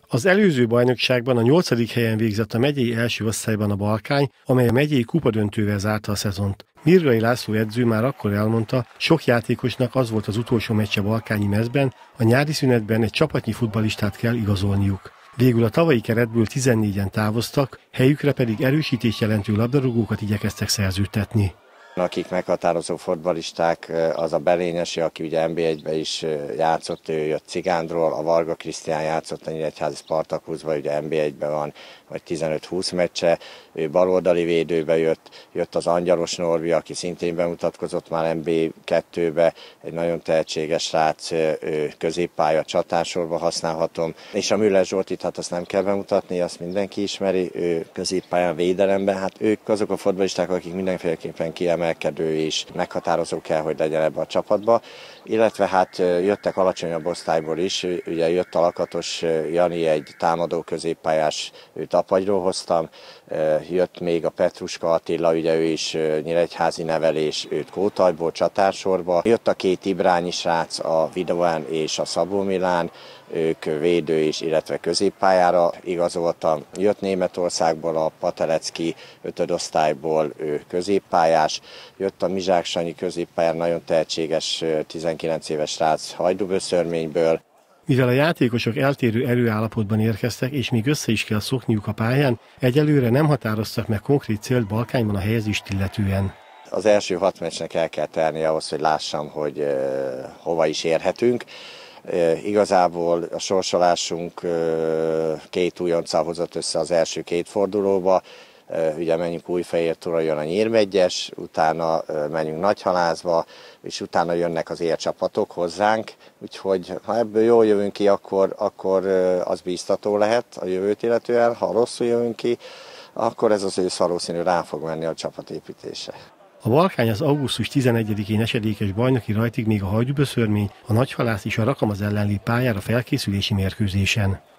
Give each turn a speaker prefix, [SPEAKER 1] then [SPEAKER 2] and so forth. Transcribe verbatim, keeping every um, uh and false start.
[SPEAKER 1] Az előző bajnokságban a nyolcadik helyen végzett a megyei első osztályban a Balkány, amely a megyei kupadöntővel zárta a szezont. Mirgai László edző már akkor elmondta, sok játékosnak az volt az utolsó meccs a balkányi mezben, a nyári szünetben egy csapatnyi futballistát kell igazolniuk. Végül a tavalyi keretből tizennégyen távoztak, helyükre pedig erősítést jelentő labdarúgókat igyekeztek szerződtetni.
[SPEAKER 2] Akik meghatározó fotballisták, az a Belényesi, aki ugye en bé egyben is játszott, ő jött Cigándról, a Varga Krisztián játszott a Nyíregyházi Spartakuszban, ugye en bé egyben van, vagy tizenöt-húsz meccse, ő baloldali védőbe jött, jött az Angyalos Norbi, aki szintén bemutatkozott már en bé kettőbe, egy nagyon tehetséges srác, középpálya csatársorba használhatom, és a Müller Zsoltit, hát azt nem kell bemutatni, azt mindenki ismeri, ő középpályán védelemben, hát ők azok a fotballisták, akik mindenféleképpen kiemelkedő és meghatározó kell, hogy legyen ebbe a csapatba, illetve hát jöttek alacsonyabb osztályból is, ugye jött a Lakatos Jani, egy támadó középpályás, őt Apagyról hoztam, jött még a Petruska Attila, ugye ő is nyíregyházi nevelés, őt Kótajból csatársorba, jött a két ibrányi srác, a Vidován és a Szabó Milán, ők védő is, illetve középpályára igazoltam. Jött Németországból a Patelecki ötödosztályból, ő középpályás, jött a Mizsák Sanyi középpályán, nagyon tehetséges tizenkilenc éves srác Hajdúböszörményből.
[SPEAKER 1] Mivel a játékosok eltérő erőállapotban érkeztek, és még össze is kell szokniuk a pályán, egyelőre nem határoztak meg konkrét célt Balkányban a helyezést illetően.
[SPEAKER 2] Az első hat meccsnek el kell tenni ahhoz, hogy lássam, hogy uh, hova is érhetünk. Uh, igazából a sorsolásunk uh, két újonccal hozott össze az első két fordulóba. Uh, ugye menjünk Újfehértóra, jön a Nyírmegyes, utána uh, menjünk Nagyhalázba, és utána jönnek az élcsapatok hozzánk, úgyhogy ha ebből jól jövünk ki, akkor, akkor uh, az bíztató lehet a jövőt illetően, ha rosszul jövünk ki, akkor ez az ősz valószínű rá fog menni a csapatépítése.
[SPEAKER 1] A Balkány az augusztus tizenegyedikén esedékes bajnoki rajtig még a Hajdúböszörmény, a Nagyhalász és a Rakam az ellen lép pályára felkészülési mérkőzésen.